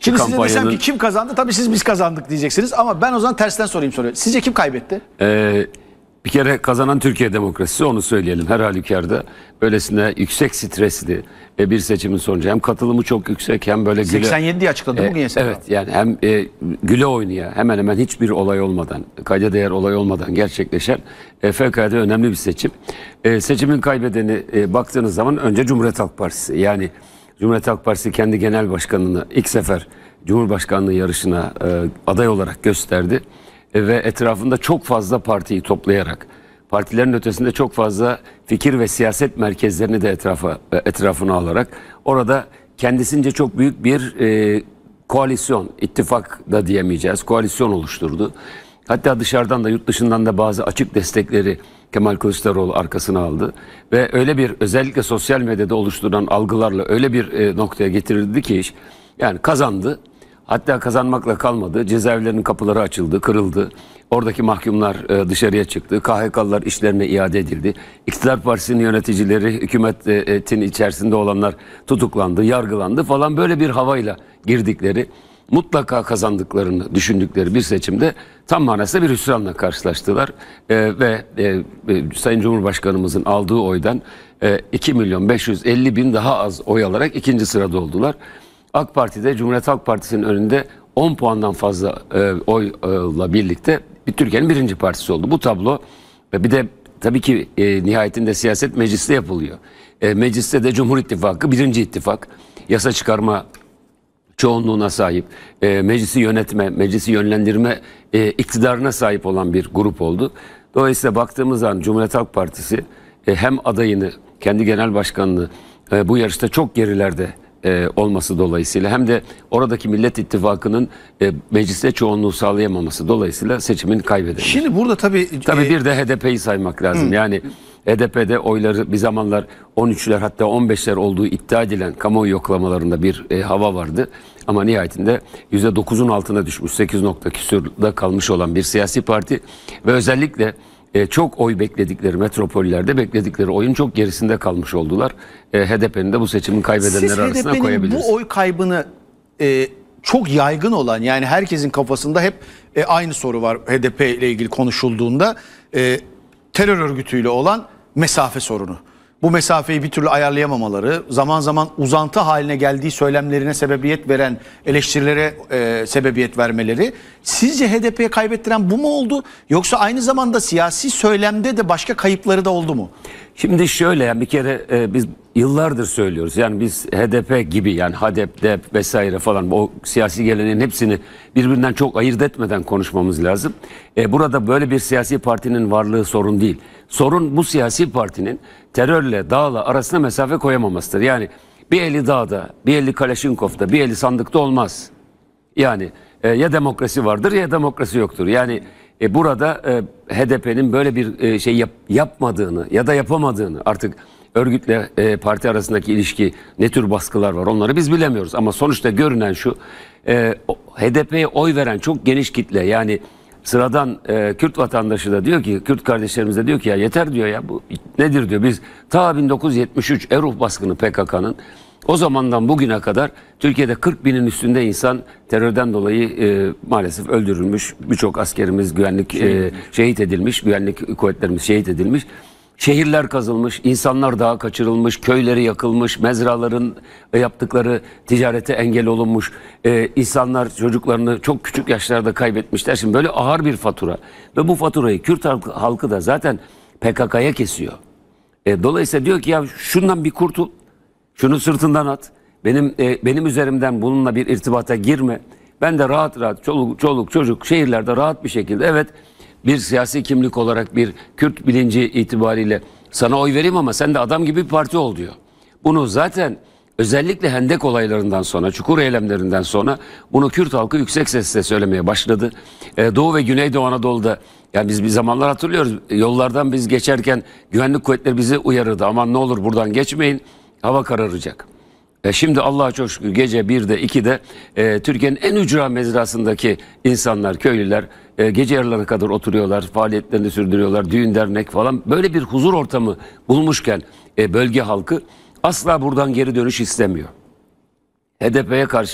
Şimdi size desem ki kim kazandı? Tabii siz biz kazandık diyeceksiniz ama ben o zaman tersten sorayım soruyu. Sizce kim kaybetti? Bir kere kazanan Türkiye demokrasisi, onu söyleyelim her halükarda. Öylesine yüksek stresli bir seçimin sonucu. Hem katılımı çok yüksek hem böyle 87 diye açıkladı bugün YSK. Evet, yani hem güle oynaya hemen hemen hiçbir olay olmadan, kayda değer olay olmadan gerçekleşen fevkalade önemli bir seçim. Seçimin kaybedeni baktığınız zaman önce Cumhuriyet Halk Partisi. Yani Cumhuriyet Halk Partisi kendi genel başkanını ilk sefer Cumhurbaşkanlığı yarışına aday olarak gösterdi. Ve etrafında çok fazla partiyi toplayarak, partilerin ötesinde çok fazla fikir ve siyaset merkezlerini de etrafına alarak orada kendisince çok büyük bir koalisyon, ittifak da diyemeyeceğiz, koalisyon oluşturdu. Hatta dışarıdan da yurt dışından da bazı açık destekleri Kemal Kılıçdaroğlu arkasına aldı. Ve öyle bir, özellikle sosyal medyada oluşturulan algılarla öyle bir noktaya getirildi ki iş, yani kazandı. Hatta kazanmakla kalmadı. Cezaevlerinin kapıları açıldı, kırıldı. Oradaki mahkumlar dışarıya çıktı. KHK'lılar işlerine iade edildi. İktidar Partisi'nin yöneticileri, hükümetin içerisinde olanlar tutuklandı, yargılandı falan, böyle bir havayla girdikleri, mutlaka kazandıklarını düşündükleri bir seçimde tam manasıyla bir hüsranla karşılaştılar. Ve Sayın Cumhurbaşkanımızın aldığı oydan 2.550.000 daha az oy alarak ikinci sırada oldular. AK Parti'de Cumhuriyet Halk Partisi'nin önünde 10 puandan fazla oyla birlikte Türkiye'nin birinci partisi oldu. Bu tablo, ve bir de tabii ki nihayetinde siyaset mecliste yapılıyor. Mecliste de Cumhur İttifakı birinci ittifak, yasa çıkarma çoğunluğuna sahip, meclisi yönetme, meclisi yönlendirme iktidarına sahip olan bir grup oldu. Dolayısıyla baktığımız zaman Cumhuriyet Halk Partisi hem adayını, kendi genel başkanını bu yarışta çok gerilerde olması dolayısıyla, hem de oradaki Millet İttifakı'nın mecliste çoğunluğu sağlayamaması dolayısıyla seçimin kaybedildi. Şimdi burada tabii bir de HDP'yi saymak lazım. Yani HDP'de oyları bir zamanlar 13'ler hatta 15'ler olduğu iddia edilen kamuoyu yoklamalarında bir hava vardı. Ama nihayetinde %9'un altına düşmüş, 8 nokta küsurda kalmış olan bir siyasi parti ve özellikle çok oy bekledikleri, metropollerde bekledikleri oyun çok gerisinde kalmış oldular. HDP'nin de bu seçimin kaybedenleri arasına koyabiliriz. Bu oy kaybını çok yaygın olan, yani herkesin kafasında hep aynı soru var HDP ile ilgili konuşulduğunda, terör örgütüyle olan mesafe sorunu. Bu mesafeyi bir türlü ayarlayamamaları, zaman zaman uzantı haline geldiği söylemlerine sebebiyet veren eleştirilere sebebiyet vermeleri. Sizce HDP'ye kaybettiren bu mu oldu? Yoksa aynı zamanda siyasi söylemde de başka kayıpları da oldu mu? Şimdi şöyle, yani bir kere biz yıllardır söylüyoruz. Yani biz HDP gibi, yani HADEP, DEP vesaire falan, o siyasi geleneğin hepsini birbirinden çok ayırt etmeden konuşmamız lazım. Burada böyle bir siyasi partinin varlığı sorun değil. Sorun bu siyasi partinin terörle, dağla arasına mesafe koyamamasıdır. Yani bir eli dağda, bir eli Kalaşinkov'da, bir eli sandıkta olmaz. Yani ya demokrasi vardır ya demokrasi yoktur. Yani burada HDP'nin böyle bir şey yapmadığını ya da yapamadığını, artık örgütle parti arasındaki ilişki, ne tür baskılar var, onları biz bilemiyoruz. Ama sonuçta görünen şu, HDP'ye oy veren çok geniş kitle, yani sıradan Kürt vatandaşı da diyor ki, Kürt kardeşlerimiz de diyor ki, ya yeter diyor, ya bu nedir diyor. Biz ta 1973 Eruf baskını PKK'nın, o zamandan bugüne kadar Türkiye'de 40.000'in üstünde insan terörden dolayı maalesef öldürülmüş. Birçok askerimiz şehit edilmiş, güvenlik kuvvetlerimiz şehit edilmiş. Şehirler kazılmış, insanlar dağa kaçırılmış, köyleri yakılmış, mezraların yaptıkları ticarete engel olunmuş. İnsanlar çocuklarını çok küçük yaşlarda kaybetmişler. Şimdi böyle ağır bir fatura ve bu faturayı Kürt halkı da zaten PKK'ya kesiyor. Dolayısıyla diyor ki, ya şundan bir kurtul. Şunu sırtından at. Benim üzerimden bununla bir irtibata girme. Ben de rahat rahat çoluk çocuk şehirlerde rahat bir şekilde, evet, bir siyasi kimlik olarak bir Kürt bilinci itibariyle sana oy vereyim ama sen de adam gibi bir parti ol diyor. Bunu zaten özellikle Hendek olaylarından sonra, Çukur eylemlerinden sonra bunu Kürt halkı yüksek sesle söylemeye başladı. Doğu ve Güneydoğu Anadolu'da, yani biz bir zamanlar hatırlıyoruz, yollardan biz geçerken güvenlik kuvvetleri bizi uyarırdı. Aman ne olur buradan geçmeyin, hava kararacak. Şimdi Allah'a çok şükür gece 1'de 2'de Türkiye'nin en ücra mezrasındaki insanlar, köylüler gece yarılarına kadar oturuyorlar, faaliyetlerini sürdürüyorlar, düğün dernek falan, böyle bir huzur ortamı bulmuşken bölge halkı asla buradan geri dönüş istemiyor. HDP'ye karşı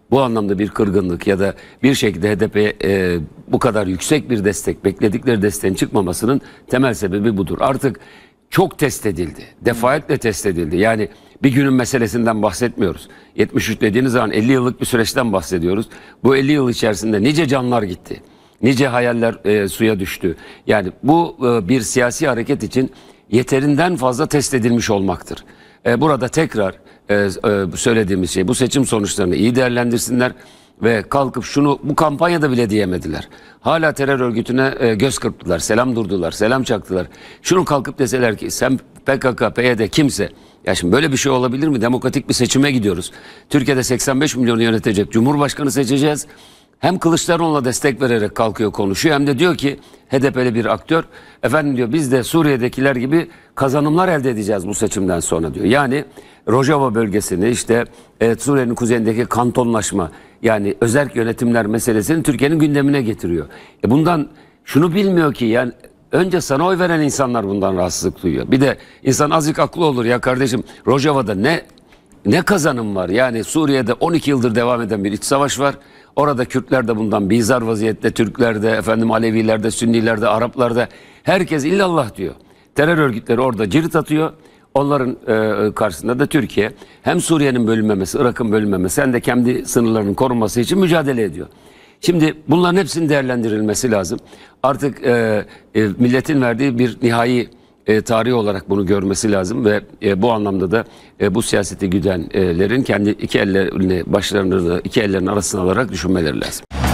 bu anlamda bir kırgınlık ya da bir şekilde HDP'ye bu kadar yüksek bir destek, bekledikleri desteğin çıkmamasının temel sebebi budur. Artık çok test edildi. Defaatle test edildi. Yani bir günün meselesinden bahsetmiyoruz. 73 dediğiniz zaman 50 yıllık bir süreçten bahsediyoruz. Bu 50 yıl içerisinde nice canlar gitti. Nice hayaller suya düştü. Yani bu bir siyasi hareket için yeterinden fazla test edilmiş olmaktır. Burada tekrar söylediğimiz şey, bu seçim sonuçlarını iyi değerlendirsinler ve kalkıp şunu bu kampanyada bile diyemediler. Hala terör örgütüne göz kırptılar, selam durdular, selam çaktılar. Şunu kalkıp deseler ki sen PKK, PYD kimse, ya şimdi böyle bir şey olabilir mi? Demokratik bir seçime gidiyoruz. Türkiye'de 85 milyonu yönetecek Cumhurbaşkanı seçeceğiz. Hem Kılıçdaroğlu'na destek vererek kalkıyor konuşuyor hem de diyor ki HDP'li bir aktör, efendim diyor biz de Suriye'dekiler gibi kazanımlar elde edeceğiz bu seçimden sonra diyor. Yani Rojava bölgesini işte Suriye'nin kuzeyindeki kantonlaşma yani özerk yönetimler meselesini Türkiye'nin gündemine getiriyor. Bundan şunu bilmiyor ki yani önce sana oy veren insanlar bundan rahatsızlık duyuyor. Bir de insan azıcık aklı olur ya kardeşim Rojava'da ne kazanım var? Yani Suriye'de 12 yıldır devam eden bir iç savaş var. Orada Kürtler de bundan bizar vaziyette, Türkler de, efendim Aleviler de, Sünniler de, Araplar da herkes illallah diyor. Terör örgütleri orada cirit atıyor. Onların karşısında da Türkiye hem Suriye'nin bölünmemesi, Irak'ın bölünmemesi hem de kendi sınırlarının korunması için mücadele ediyor. Şimdi bunların hepsinin değerlendirilmesi lazım. Artık milletin verdiği bir nihai tarihi olarak bunu görmesi lazım ve bu anlamda da bu siyaseti güdenlerin kendi iki ellerini başlarını iki ellerinin arasına alarak düşünmeleri lazım.